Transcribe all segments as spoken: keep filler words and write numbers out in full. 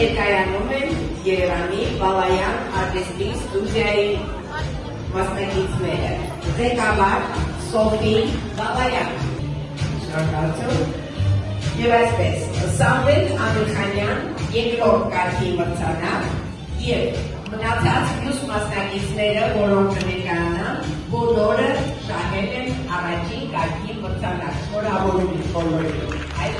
ներկայանում են Երևանի Բալայան արտիստի ստուդիայի մասնակիցները։ Ղեկավար Սոֆի Բալայան։ Շնորհակալություն։ Եվ այսպես, Սամվել Ամիրխանյան երկրորդ կարգի մրցանակ և մնացած մյուս մասնակիցները, որոնք կներկայանան, բոլորը շահել են առաջին կարգի մրցանակ։ Շնորհավորում եմ բոլորին։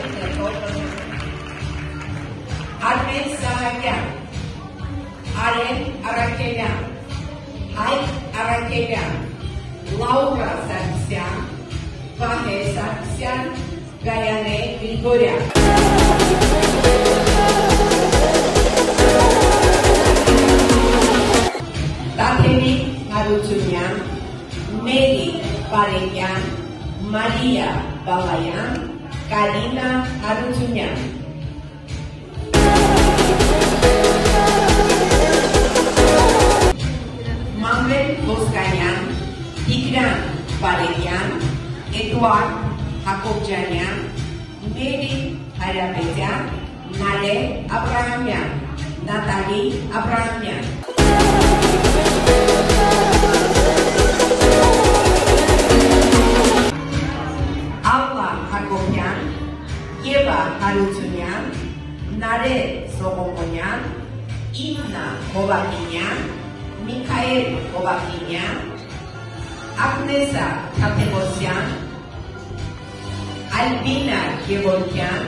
Արմեն Սահակյան, Արեն Արաքելյան, Հայկ Արաքելյան, Լաուրա Սարգսյան, Վահե Սարգսյան, Գայանե Գրիգորյան։ Տաթևիկ Հարությունյան, Մերի Պարենյան, Մարիա Բալայան, Կարինա Հարությունյան։ Մանվել Ոսկանյան, Տիգրան Պարենյան, Էդուարդ Հակոբյանյան, Մերի Հարապետյան, Նալե Աբրահամյան, Նատալի Աբրահամյան։ Ալլա Հակոբյան, Եվա Հարությունյան, Նարե Սողոմոնյան, Իննա Հովակինյան, Միքայել Հովակինյան, Ագնեսա Թադևոսյան, Ալբինա Գևորգյան,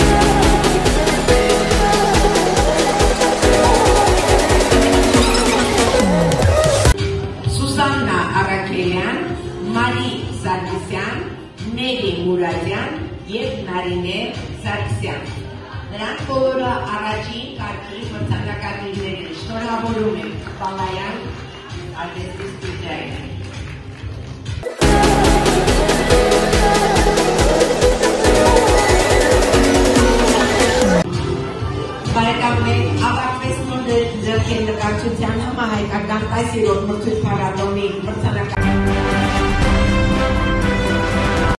Սուսաննա Արաքելյան, Մարի Սարգսյան, Նելի Մուրադյան և Նարինե Սարգսյան։ Նրանք բոլորը առաջին կարգի մրցանակակիրներ են։ Շնորհավորում եմ Բալայան արտիստի ստուդիային։ Բարեկամներ, ավարտվեց նոր ձեռքերի նկարչության համահայկական տասերորդ մրցույթ փառատոնի մրցանակակիր